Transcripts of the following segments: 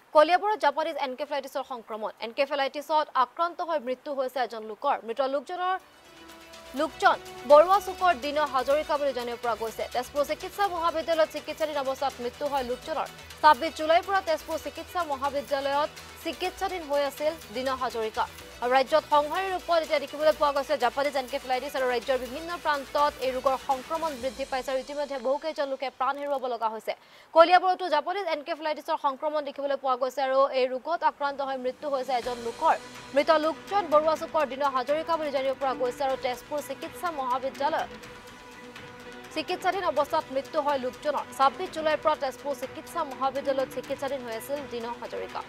কলিয়াবৰত জাপানিজ এনকেফেলাইটিছৰ সংক্ৰমণ এনকেফেলাইটিছত আক্ৰান্ত হৈ মৃত্যু হৈছে এজন লোকৰ মৃত লোকজন বৰুৱা চুকৰ দিন হাজৰিকা বুলি জানিব পৰা গৈছে তেজপুৰ চিকিৎসা মহাবিদ্যালয়ত চিকিৎসাধীন অৱস্থাত মৃত্যু হয় লোকজনৰ 26 জুলাইৰ পৰা তেজপুৰ চিকিৎসা মহাবিদ্যালয়ত চিকিৎসাধীন হৈ আছিল দিন হাজৰিকা ৰাজ্যত সংহাৰীৰ ৰূপত এতিয়া দেখিবলৈ পোৱা গৈছে জাপানিজ এনকেফেলাইটিছ আৰু ৰাজ্যৰ বিভিন্ন প্ৰান্তত এই ৰোগৰ সংক্ৰমণ বৃদ্ধি পাইছে আৰু ইতিমধ্যে বহুকেইজন লোকে প্ৰাণ হেৰুৱাব লগা হৈছে কলিয়াবৰতো জাপানিজ এনকেফেলাইটিছৰ সংক্ৰমণ দেখিবলৈ পোৱা গৈছে আৰু এই ৰোগত আক্ৰান্ত হৈ মৃত্যু হৈছে এজন লোকৰ মৃত লোকজন বৰুৱা চুকৰ দিন হাজৰিকা বুলি জানিব পৰা গৈছে আৰু তেজপুৰ চিকিৎসা মহাবিদ্যালয়ত চিকিৎসাধীন অৱস্থাত মৃত্যু হয় লোকজনৰ 26 জুলাইৰ পৰা তেজপুৰ চিকিৎসা মহাবিদ্যালয়ত চিকিৎসাধীন হৈ আছিল দিন হাজৰিকা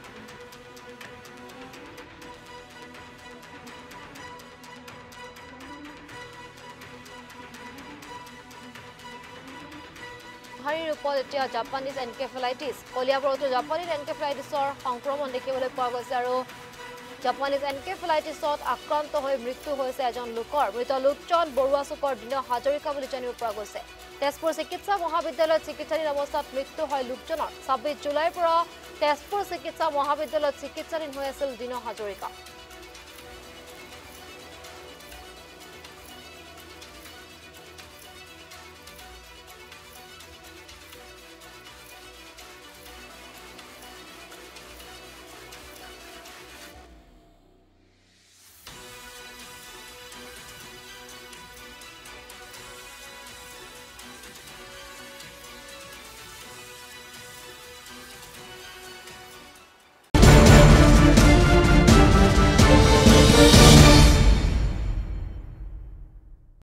হাৰিৰ ৰূপত এতিয়া জাপানিজ এনকেফেলাইটিছ কলিয়াবৰতো জাপানিজ এনকেফেলাইটিছৰ সংক্ৰমণ দেখিবলৈ পোৱা গৈছে আৰু জাপানিজ এনকেফেলাইটিছত আক্ৰান্ত হৈ মৃত্যু হৈছে এজন লোকৰ মৃত লোকজন বৰুৱা চুকৰ দিন হাজৰিকা বুলি জানিব পৰা গৈছে তেজপুৰ চিকিৎসা মহাবিদ্যালয়ত চিকিৎসাধীন অৱস্থাত মৃত্যু হয় লোকজনৰ 26 জুলাইৰ পৰা তেজপুৰ চিকিৎসা মহাবিদ্যালয়ত চিকিৎসাধীন হৈ আছিল দিন হাজৰিকা